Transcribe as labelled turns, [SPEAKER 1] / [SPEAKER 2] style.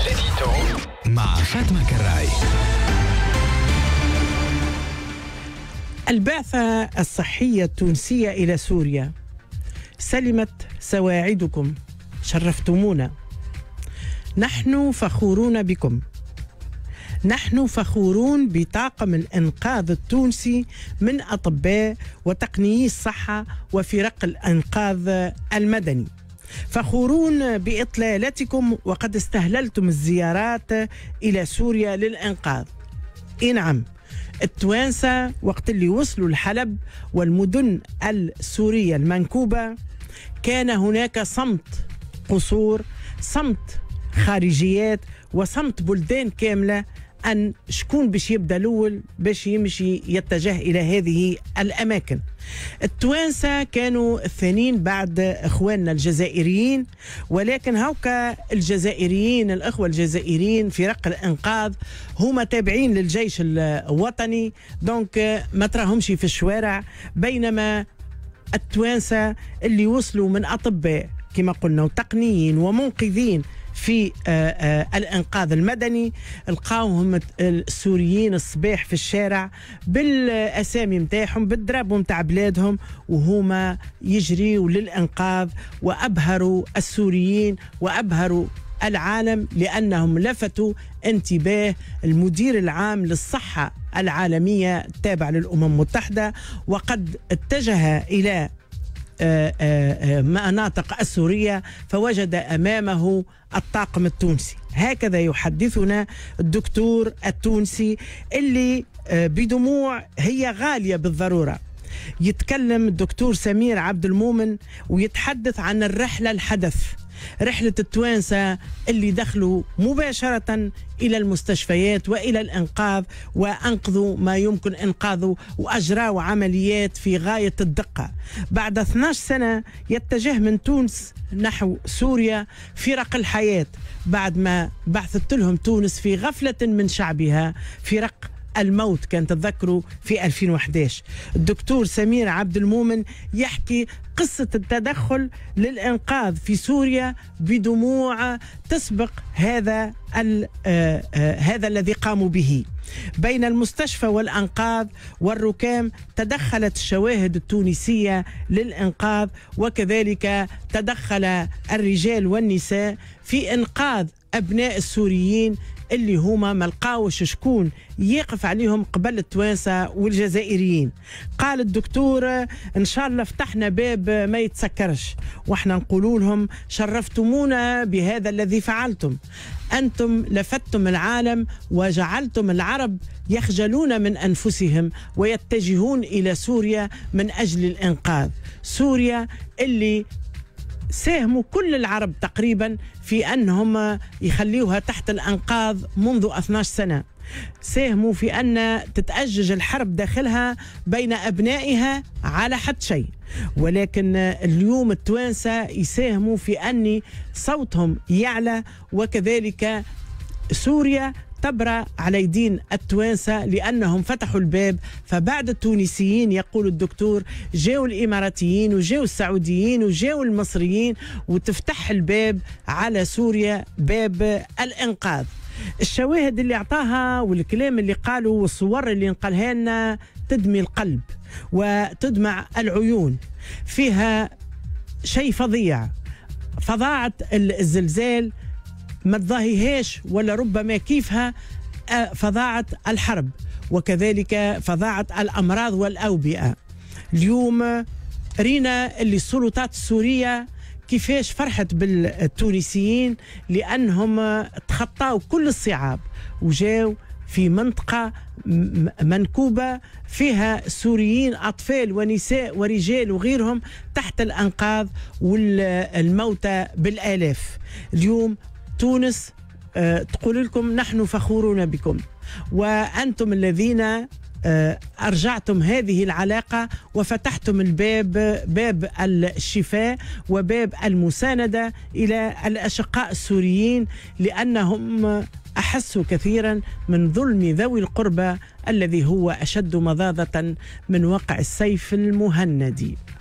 [SPEAKER 1] l'édito مع فاطمة كراي.
[SPEAKER 2] البعثة الصحية التونسية إلى سوريا سلمت سواعدكم، شرفتمونا. نحن فخورون بكم. نحن فخورون بطاقم الإنقاذ التونسي من أطباء وتقنيي الصحة وفرق الإنقاذ المدني. فخورون بإطلالتكم وقد استهللتم الزيارات إلى سوريا للإنقاذ. نعم، التوانسة وقت اللي وصلوا الحلب والمدن السورية المنكوبة كان هناك صمت قصور، صمت خارجيات، وصمت بلدان كاملة أن شكون باش يبدأ الأول باش يمشي يتجه إلى هذه الأماكن. التوانسة كانوا الثانيين بعد إخواننا الجزائريين، ولكن هوكا الجزائريين، الإخوة الجزائريين في فرق الإنقاذ هما تابعين للجيش الوطني، دونك ما تراهمش في الشوارع، بينما التوانسة اللي وصلوا من أطباء كما قلنا وتقنيين ومنقذين في الإنقاذ المدني، لقاوهم السوريين الصباح في الشارع بالأسامي متاعهم بالدراب متاع بلادهم وهما يجريوا للإنقاذ، وأبهروا السوريين وأبهروا العالم لأنهم لفتوا انتباه المدير العام للصحة العالمية التابع للأمم المتحدة، وقد اتجه إلى مناطق السورية فوجد أمامه الطاقم التونسي. هكذا يحدثنا الدكتور التونسي اللي بدموع هي غالية بالضرورة. يتكلم الدكتور سمير عبد المؤمن ويتحدث عن الرحلة الحدث، رحلة التوانسة اللي دخلوا مباشرة إلى المستشفيات وإلى الإنقاذ وأنقذوا ما يمكن إنقاذه وأجروا عمليات في غاية الدقة. بعد 12 سنة يتجه من تونس نحو سوريا فرق الحياة بعد ما بعثت لهم تونس في غفلة من شعبها فرق الموت، كان تتذكروا في 2011. الدكتور سمير عبد المؤمن يحكي قصة التدخل للإنقاذ في سوريا بدموع تسبق هذا الذي قاموا به. بين المستشفى والأنقاذ والركام تدخلت الشواهد التونسية للإنقاذ، وكذلك تدخل الرجال والنساء في إنقاذ أبناء السوريين اللي هما ملقاوش شكون يقف عليهم قبل التوانسة والجزائريين. قال الدكتور إن شاء الله فتحنا باب ما يتسكرش، وإحنا نقول لهم شرفتمونا بهذا الذي فعلتم. أنتم لفتتم العالم وجعلتم العرب يخجلون من أنفسهم ويتجهون إلى سوريا من أجل الإنقاذ. سوريا اللي ساهموا كل العرب تقريبا في أنهم يخليوها تحت الأنقاذ منذ 12 سنة، ساهموا في أن تتأجج الحرب داخلها بين أبنائها على حد شيء، ولكن اليوم التوانسة يساهموا في أن صوتهم يعلى، وكذلك سوريا تبرأ على يدين التوانسة لأنهم فتحوا الباب. فبعد التونسيين يقول الدكتور جاءوا الإماراتيين وجاءوا السعوديين وجاءوا المصريين، وتفتح الباب على سوريا باب الإنقاذ. الشواهد اللي أعطاها والكلام اللي قالوا والصور اللي نقلها لنا تدمي القلب وتدمع العيون، فيها شيء فظيع. فظاعة الزلزال ما تضاهيهاش ولا ربما كيفها فظاعة الحرب، وكذلك فظاعة الأمراض والأوبئة. اليوم رينا اللي السلطات السورية كيفاش فرحت بالتونسيين لأنهم تخطاوا كل الصعاب وجاوا في منطقة منكوبة فيها سوريين أطفال ونساء ورجال وغيرهم تحت الأنقاذ والموتى بالآلاف. اليوم تونس تقول لكم نحن فخورون بكم، وأنتم الذين أرجعتم هذه العلاقة وفتحتم الباب، باب الشفاء وباب المساندة إلى الأشقاء السوريين، لأنهم أحسوا كثيرا من ظلم ذوي القربى الذي هو أشد مضاضة من وقع السيف المهندي.